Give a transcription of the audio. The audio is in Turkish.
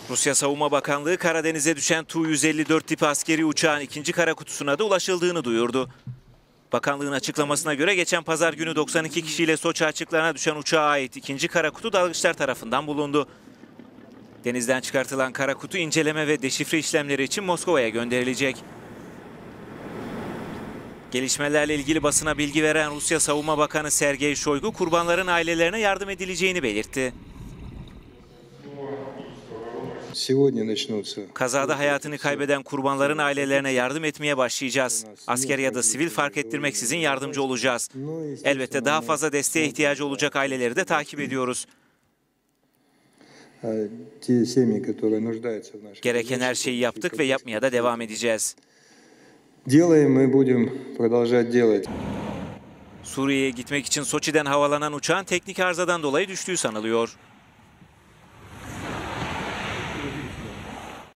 Rusya Savunma Bakanlığı Karadeniz'e düşen Tu-154 tipi askeri uçağın ikinci kara kutusuna da ulaşıldığını duyurdu. Bakanlığın açıklamasına göre geçen pazar günü 92 kişiyle Soçi açıklarına düşen uçağa ait ikinci kara kutu dalgıçlar tarafından bulundu. Denizden çıkartılan kara kutu inceleme ve deşifre işlemleri için Moskova'ya gönderilecek. Gelişmelerle ilgili basına bilgi veren Rusya Savunma Bakanı Sergey Shoigu, kurbanların ailelerine yardım edileceğini belirtti. Kazada hayatını kaybeden kurbanların ailelerine yardım etmeye başlayacağız. Asker ya da sivil fark ettirmeksizin yardımcı olacağız. Elbette daha fazla desteğe ihtiyacı olacak aileleri de takip ediyoruz. Gereken her şeyi yaptık ve yapmaya da devam edeceğiz. Suriye'ye gitmek için Soçi'den havalanan uçağın teknik arızadan dolayı düştüğü sanılıyor.